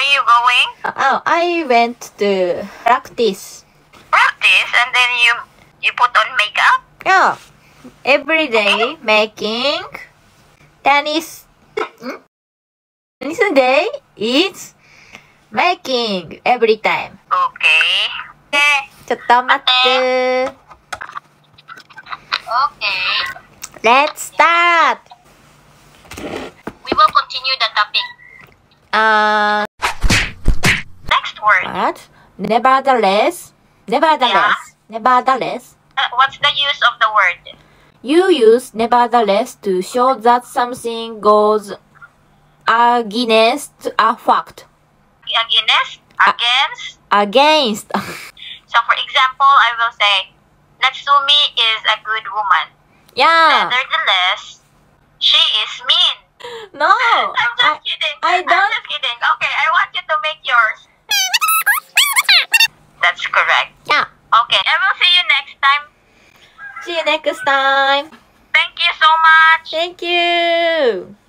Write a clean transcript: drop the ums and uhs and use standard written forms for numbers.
are you going? Oh, I went to practice. Practice, and then you put on makeup? Yeah, every day making tennis. Tennis day is making every time. Okay. Okay. ちょっと待って。 Okay. Let's start. We will continue the topic. Next word. What? Nevertheless. Nevertheless. What's the use of the word? You use nevertheless to show that something goes against a fact. Against? Against. So for example, I will say, Natsumi is a good woman. Yeah. Nevertheless, she is mean. No. I'm just kidding. I'm just kidding. Okay, I want you to make yours. That's correct. Yeah. Okay, I will see you next time. See you next time. Thank you so much. Thank you.